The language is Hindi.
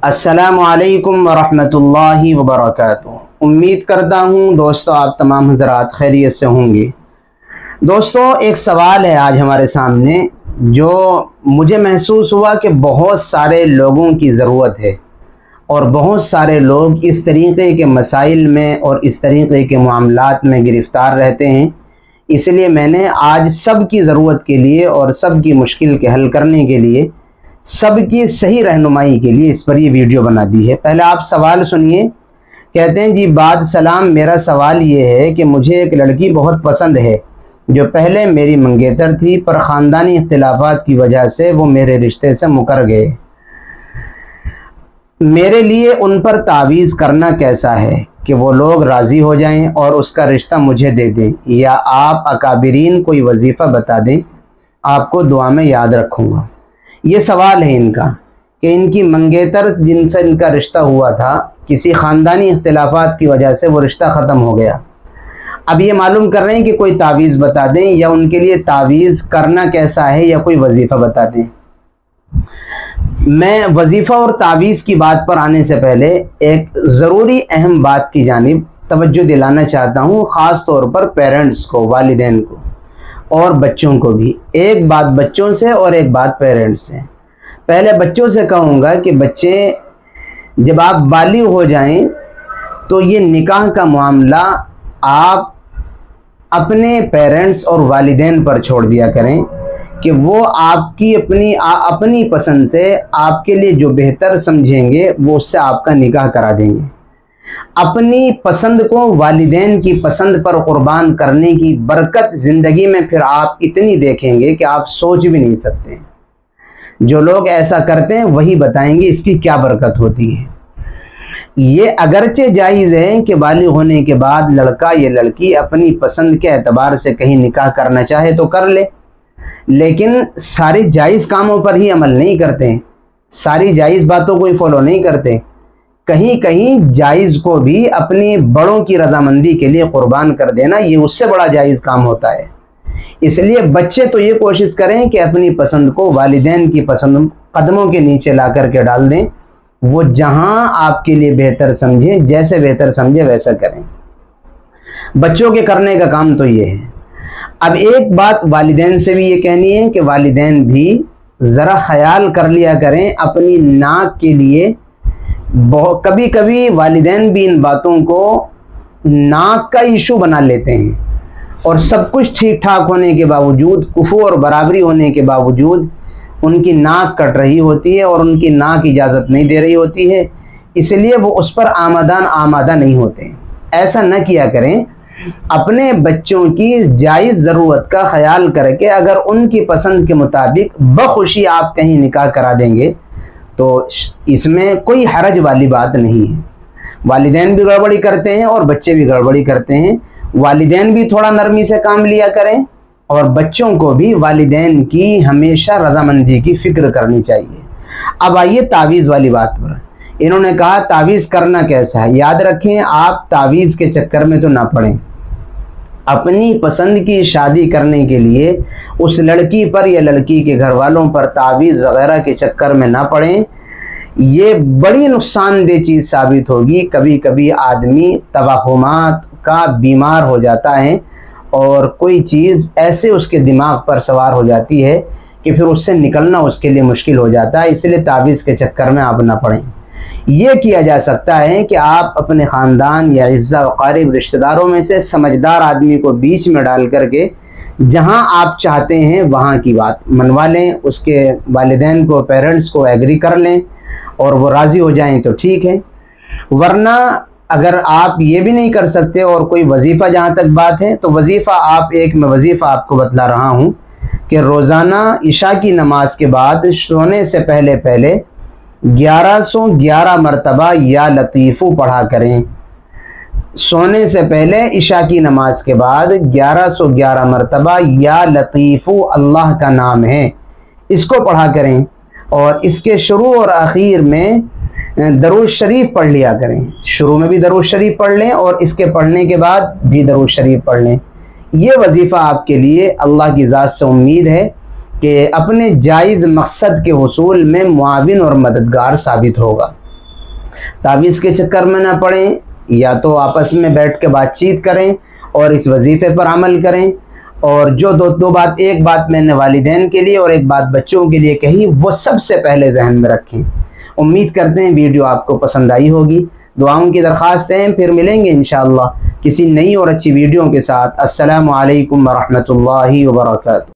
अस्सलामु अलैकुम वरहमतुल्लाहि वबरकातुहू। उम्मीद करता हूँ दोस्तों आप तमाम हज़रात खैरियत से होंगे। दोस्तों एक सवाल है आज हमारे सामने जो मुझे महसूस हुआ कि बहुत सारे लोगों की ज़रूरत है और बहुत सारे लोग इस तरीक़े के मसाइल में और इस तरीक़े के मामलात में गिरफ़्तार रहते हैं। इसलिए मैंने आज सब की ज़रूरत के लिए और सब की मुश्किल के हल करने के लिए, सबकी सही रहनुमाई के लिए इस पर ये वीडियो बना दी है। पहले आप सवाल सुनिए। कहते हैं जी बाद सलाम, मेरा सवाल ये है कि मुझे एक लड़की बहुत पसंद है जो पहले मेरी मंगेतर थी, पर ख़ानदानी इख्तिलाफ़ात की वजह से वो मेरे रिश्ते से मुकर गए। मेरे लिए उन पर तावीज़ करना कैसा है कि वो लोग राज़ी हो जाएं और उसका रिश्ता मुझे दे दें, या आप अकाबिरीन कोई वजीफ़ा बता दें, आपको दुआ में याद रखूँगा। ये सवाल है इनका कि इनकी मंगेतर जिनसे इनका रिश्ता हुआ था, किसी ख़ानदानी इख्तिलाफ़ात की वजह से वो रिश्ता ख़त्म हो गया। अब ये मालूम कर रहे हैं कि कोई तावीज़ बता दें या उनके लिए तावीज़ करना कैसा है या कोई वजीफ़ा बता दें। मैं वजीफ़ा और तावीज़ की बात पर आने से पहले एक ज़रूरी अहम बात की जानिब तवज्जो दिलाना चाहता हूँ, ख़ास तौर पर पेरेंट्स को, वालिदैन को और बच्चों को भी। एक बात बच्चों से और एक बात पेरेंट्स से। पहले बच्चों से कहूँगा कि बच्चे जब आप बालिग हो जाएं तो ये निकाह का मामला आप अपने पेरेंट्स और वालिदैन पर छोड़ दिया करें कि वो आपकी अपनी पसंद से आपके लिए जो बेहतर समझेंगे वो उससे आपका निकाह करा देंगे। अपनी पसंद को वालिदैन की पसंद पर कुर्बान करने की बरकत ज़िंदगी में फिर आप इतनी देखेंगे कि आप सोच भी नहीं सकते। जो लोग ऐसा करते हैं वही बताएंगे इसकी क्या बरकत होती है। ये अगरचे जायज़ है कि बालिग होने के बाद लड़का या लड़की अपनी पसंद के एतबार से कहीं निकाह करना चाहे तो कर ले, लेकिन सारे जायज़ कामों पर ही अमल नहीं करते हैं, सारी जायज़ बातों को ही फॉलो नहीं करते। कहीं कहीं जायज़ को भी अपनी बड़ों की रजामंदी के लिए कुर्बान कर देना, ये उससे बड़ा जायज़ काम होता है। इसलिए बच्चे तो ये कोशिश करें कि अपनी पसंद को वालिदैन की पसंद कदमों के नीचे ला करके डाल दें। वो जहां आपके लिए बेहतर समझे, जैसे बेहतर समझे वैसा करें। बच्चों के करने का काम तो ये है। अब एक बात वालिदैन से भी ये कहनी है कि वालिदैन भी ज़रा ख्याल कर लिया करें अपनी नाक के लिए। कभी कभी वालिदैन भी इन बातों को नाक का इशू बना लेते हैं और सब कुछ ठीक ठाक होने के बावजूद, कुफू और बराबरी होने के बावजूद उनकी नाक कट रही होती है और उनकी नाक इजाज़त नहीं दे रही होती है, इसलिए वो उस पर आमादा नहीं होते। ऐसा न किया करें। अपने बच्चों की जायज़ ज़रूरत का ख्याल करके अगर उनकी पसंद के मुताबिक बखुशी आप कहीं निकाह करा देंगे तो इसमें कोई हरज वाली बात नहीं है। वालिदैन भी गड़बड़ी करते हैं और बच्चे भी गड़बड़ी करते हैं। वालिदैन भी थोड़ा नरमी से काम लिया करें और बच्चों को भी वालिदैन की हमेशा रजामंदी की फ़िक्र करनी चाहिए। अब आइए तावीज़ वाली बात पर। इन्होंने कहा तावीज़ करना कैसा है। याद रखें, आप तावीज़ के चक्कर में तो ना पड़ें। अपनी पसंद की शादी करने के लिए उस लड़की पर या लड़की के घर वालों पर तावीज़ वगैरह के चक्कर में ना पड़ें। ये बड़ी नुकसानदेह चीज़ साबित होगी। कभी कभी आदमी तवहुमात का बीमार हो जाता है और कोई चीज़ ऐसे उसके दिमाग पर सवार हो जाती है कि फिर उससे निकलना उसके लिए मुश्किल हो जाता है। इसलिए तावीज़ के चक्कर में आप ना पड़ें। ये किया जा सकता है कि आप अपने ख़ानदान या इज़्ज़ा वक़ारिब रिश्तेदारों में से समझदार आदमी को बीच में डाल करके जहां आप चाहते हैं वहां की बात मनवा लें, उसके वालिदैन को, पेरेंट्स को एग्री कर लें और वो राज़ी हो जाएं तो ठीक है। वरना अगर आप ये भी नहीं कर सकते और कोई वजीफ़ा, जहाँ तक बात है तो वजीफ़ा मैं वजीफ़ा आपको बतला रहा हूँ कि रोज़ाना इशा की नमाज के बाद सोने से पहले 1111 मरतबा या लतीफ़ू पढ़ा करें। सोने से पहले इशा की नमाज के बाद 1111 मरतबा या लतीफ़ू अल्लाह का नाम है, इसको पढ़ा करें और इसके शुरू और आखिर में दरूद शरीफ पढ़ लिया करें। शुरू में भी दरूद शरीफ पढ़ लें और इसके पढ़ने के बाद भी दरूद शरीफ पढ़ लें। ये वजीफ़ा आपके लिए अल्लाह की ज़ात से उम्मीद है कि अपने जायज़ मकसद के हुसूल में मुआविन और मददगार साबित होगा। तावीज़ के चक्कर में ना पड़ें, या तो आपस में बैठ के बातचीत करें और इस वजीफ़े पर अमल करें। और जो दो बात, एक बात मैंने वालिदैन के लिए और एक बात बच्चों के लिए कही, वो सबसे पहले जहन में रखें। उम्मीद करते हैं वीडियो आपको पसंद आई होगी। दुआओं की दरख्वास्तें हैं, फिर मिलेंगे इंशाअल्लाह किसी नई और अच्छी वीडियो के साथ। अस्सलामु अलैकुम व रहमतुल्लाहि व बरकातुहू।